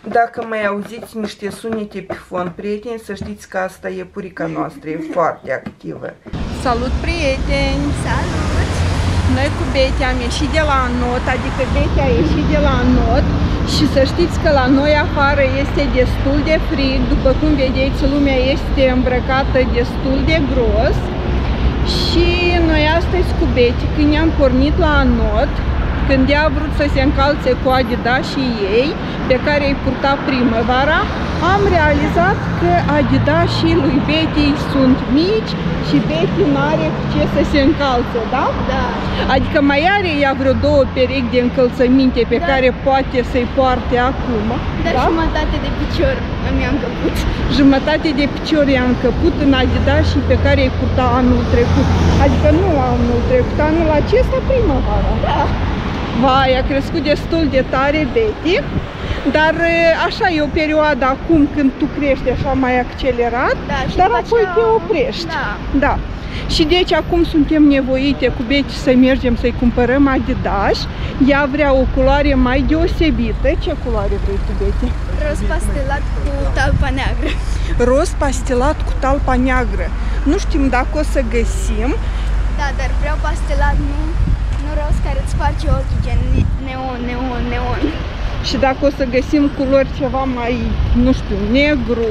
Dacă mai auziți niște sunete pe fond, prieteni, să știți că asta e purica noastră, e foarte activă. Salut, prieteni! Salut! Noi cu Beti am ieșit de la not, adică Beti a ieșit de la not și să știți că la noi afară este destul de frig, după cum vedeți, lumea este îmbrăcată destul de gros. Și noi astăzi cu Beti, când ne-am pornit la not, când ea a vrut să se încalțe cu Adidas și ei, pe care îi purta primăvara, am realizat că Adidas și lui Beti sunt mici și Beti nu are cu ce să se încalțe, da? Da. Adică mai are ea vreo 2 perechi de încălțăminte pe care poate să-i poarte acum. Dar jumătate de picior mi-a încăput. Jumătate de picior i-a încăput în Adidas și pe care îi purta anul trecut. Adică nu anul trecut, anul acesta primăvara. Da. Vai, a crescut destul de tare Beti, dar așa e o perioadă acum când tu crești așa mai accelerat, dar apoi te oprești. Da. Și deci acum suntem nevoite cu Beti să mergem să-i cumpărăm Adidas. Ea vrea o culoare mai deosebită. Ce culoare vrei tu, Beti? Roz pastelat cu talpa neagră. Roz pastelat cu talpa neagră. Nu știm dacă o să găsim. Da, dar vreau pastelat, nu roz care îți face ochii, gen neon. Și dacă o să găsim culori ceva mai, nu știu, negru,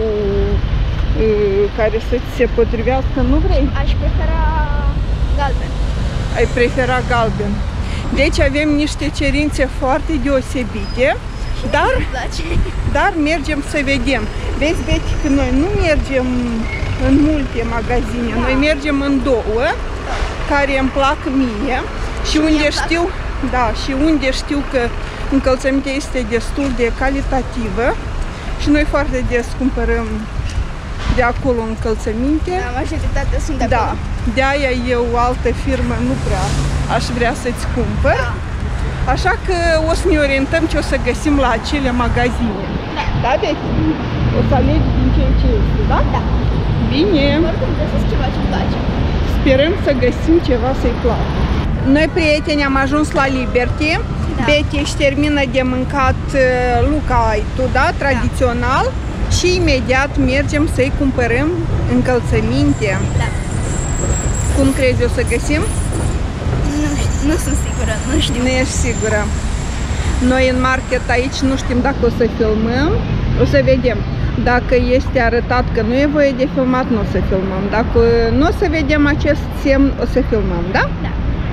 care să ți se potrivească, nu vrei? Aș prefera galben. Ai prefera galben. Deci avem niște cerințe foarte deosebite, dar mergem să vedem. Vezi, Beti, că noi nu mergem în multe magazine, noi mergem în 2, care îmi plac mie. Și unde știu că încălțămintea este destul de calitativă și noi foarte des cumpărăm de acolo încălțăminte. Da, majoritatea sunt de acolo. De-aia eu, altă firmă, nu prea aș vrea să-ți cumpăr. Da. Așa că o să ne orientăm ce o să găsim la acele magazine. Da, Beti? O să alegi din ce este, da? Da. Bine. Oricum găsesc ceva ce-mi place. Sperăm să găsim ceva să-i placă. Noi, prieteni, am ajuns la Liberty. Da. Beti își termină de mâncat lucaitul, da? Tradițional. Și imediat mergem să-i cumpărăm încălțăminte. Da. Cum crezi, o să găsim? Nu sunt sigură, nu știu. Nu ești sigură. Noi în market aici nu știm dacă o să filmăm. O să vedem. Dacă este arătat că nu e voie de filmat, nu o să filmăm. Dacă nu o să vedem acest semn, o să filmăm, da? Da.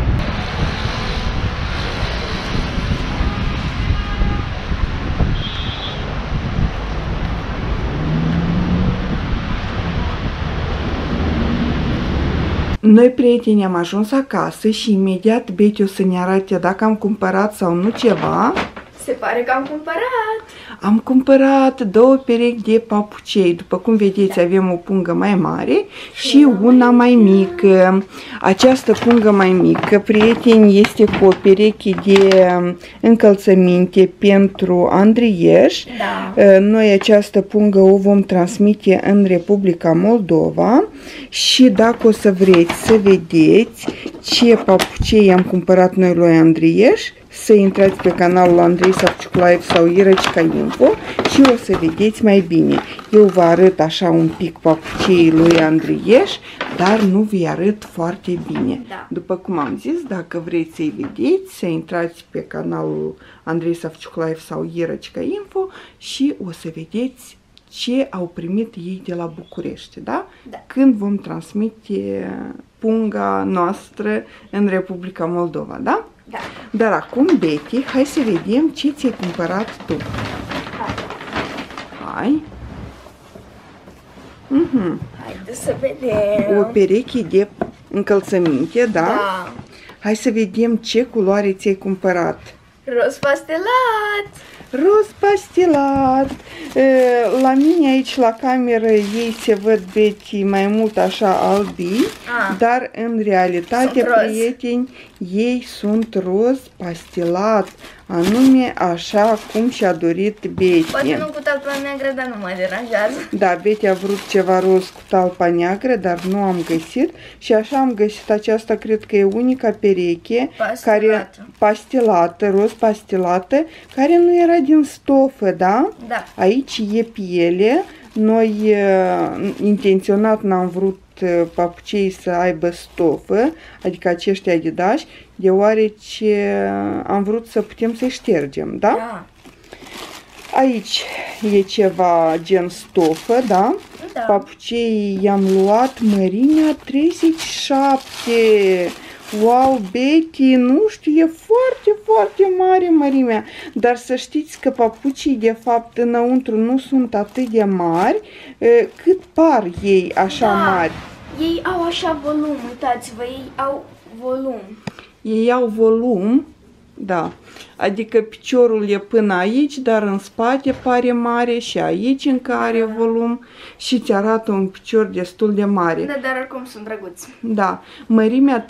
Noi, prieteni, am ajuns acasă și imediat Beti o să ne arate dacă am cumpărat sau nu ceva. Se pare că am cumpărat. Am cumpărat 2 perechi de papucei. După cum vedeți, avem o pungă mai mare și una mai mică. Această pungă mai mică, prieteni, este cu o pereche de încălțăminte pentru Andrieș. Da. Noi această pungă o vom transmite în Republica Moldova și dacă o să vreți să vedeți ce papucei am cumpărat noi lui Andrieș, să intrați pe canalul Andrei Savciuclaev sau Irăcica Info și o să vedeți mai bine. Eu vă arăt așa un pic papuceii lui Andrieș, dar nu vi arăt foarte bine. Da. După cum am zis, dacă vreți să-i vedeți, să intrați pe canalul Andrei Savciuclaev sau Irăcica Info și o să vedeți ce au primit ei de la București, da? Da. Când vom transmite punga noastră în Republica Moldova, da? Da. Dar acum, Beti, hai să vedem ce ți-ai cumpărat tu. Hai. Haideți să vedem. O pereche de încălțăminte, da? Da. Hai să vedem ce culoare ți-ai cumpărat. Roz pastelat. Roz pastelat. La mine aici la cameră ei se văd, Beti, mai mult așa albi, dar în realitate, prieteni, ei sunt roz pastelat. anume așa cum și-a dorit Betty. Poate nu cu talpa neagră, dar nu mă deranjează. Da, Betty a vrut ceva roz cu talpa neagră, dar nu am găsit și așa am găsit aceasta, cred că e unica pereche pastelată, roz pastelată, care nu era din stofă, da? Da. Aici e piele, noi intenționat n-am vrut papucii să aibă stofă, adică aceștia Adidas, deoarece am vrut să putem să-i ștergem, da? Da. Aici e ceva gen stofă, da? Da. Papucii i-am luat mărimea 37. Wow, Betty, nu știu, e foarte, foarte mare mărimea. Dar să știți că papucii, de fapt, înăuntru nu sunt atât de mari cât par ei așa mari. Ei au așa volum, uitați-vă, ei au volum. Ei au volum, da, adică piciorul e până aici, dar în spate pare mare și aici încă are volum și îți arată un picior destul de mare. Da, dar oricum sunt drăguți. Da, mărimea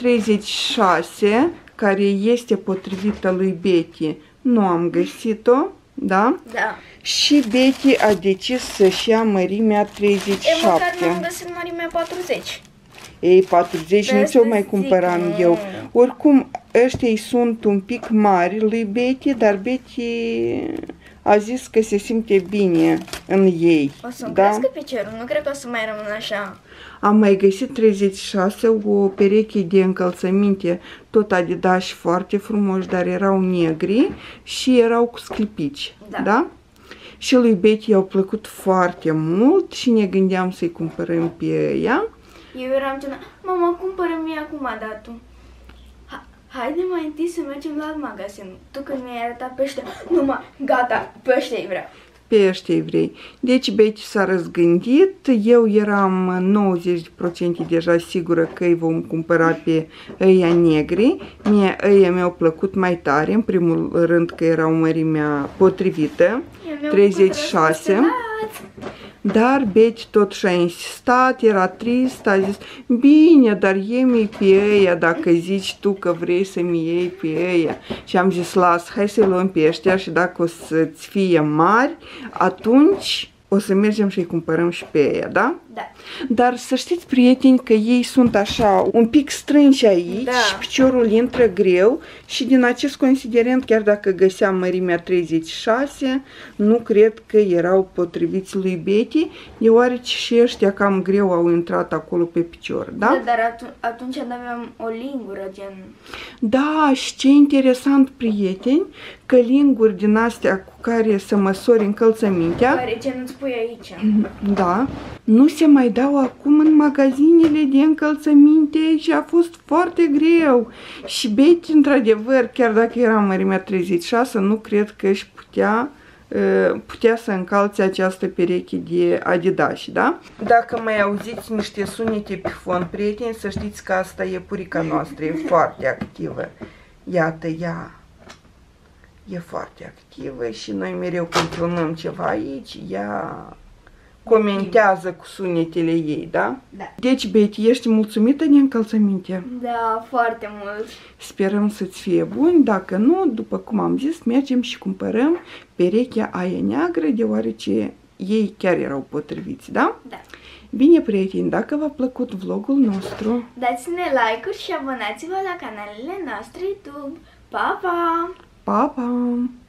36, care este potrivită lui Betty, nu am găsit-o, da? Da. Și Betty a decis să-și ia mărimea 37. E, măcar nu am găsit mărimea 40. Ei, 40 nu ți-o mai cumpăram eu. Oricum, ăștia sunt un pic mari lui Betty, dar Betty a zis că se simte bine în ei. O să-mi da? crească piciorul, nu cred că o să mai rămân așa. Am mai găsit 36, o pereche de încălțăminte, tot Adidas foarte frumoși, dar erau negri și erau cu sclipici. Da? Și lui Betty i-au plăcut foarte mult și ne gândeam să-i cumpărăm pe ea. Eu eram ceva, mama, cumpără-mi acum, dar tu. Haide mai întâi să mergem la alt magazin. Tu când mi-ai arătat pe ăștia, numai, gata, pe ăștia-i vreau. Pe ăștia vrei. Deci Betty s-a răzgândit, eu eram 90% deja sigură că îi vom cumpăra pe ăia negri. Mie ăia mi-au plăcut mai tare, în primul rând că erau mărimea potrivită, 36. Dar Betty tot și-a insistat, era trist, a zis, bine, dar iei-mi pe ăia dacă zici tu că vrei să-mi iei pe ăia. Și am zis, las, hai să luăm pe ăștia și dacă o să-ți fie mari, atunci o să mergem și-i cumpărăm și pe ăia, da? Da. Dar să știți, prieteni, că ei sunt așa un pic strânși aici, da. Piciorul intră greu și din acest considerent, chiar dacă găseam mărimea 36, nu cred că erau potriviți lui Betty, deoarece și ăștia cam greu au intrat acolo pe picior, da? Da, dar atunci aveam o lingură, gen... Da, și ce interesant, prieteni, că linguri din astea cu care să măsori încălțămintea... Care ce nu-ți pui aici. Da, nu se mai dau acum în magazinele de încălțăminte și a fost foarte greu. Și Betty, într-adevăr, chiar dacă era mărimea 36, nu cred că își putea să încalțe această pereche de Adidas, da? Dacă mai auziți niște sunete pe fon, prieteni, să știți că asta e purica noastră, e foarte activă. Iată, ea e foarte activă și noi mereu când filmăm ceva aici, ea comentează cu sunetele ei, da? Da. Deci, Betty, ești mulțumită de încălțăminte? Da, foarte mult. Sperăm să-ți fie bun, dacă nu, după cum am zis, mergem și cumpărăm perechea aia neagră, deoarece ei chiar erau potriviți, da? Da. Bine, prieteni, dacă v-a plăcut vlogul nostru, dați-ne like-uri și abonați-vă la canalele noastre YouTube. Pa, pa! pa, pa!